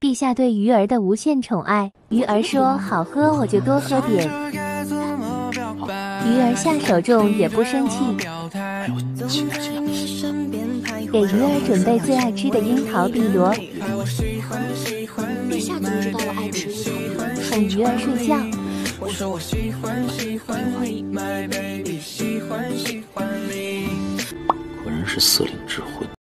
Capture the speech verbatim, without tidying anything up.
陛下对鱼儿的无限宠爱。鱼儿说好喝我就多喝点。鱼儿下手重也不生气。给鱼儿准备最爱吃的樱桃碧螺。 陛下怎么知道我爱吃樱桃？ 哄鱼儿睡觉。 我说我喜欢喜欢你 ，My baby 喜欢喜欢你。 果然是四灵之魂。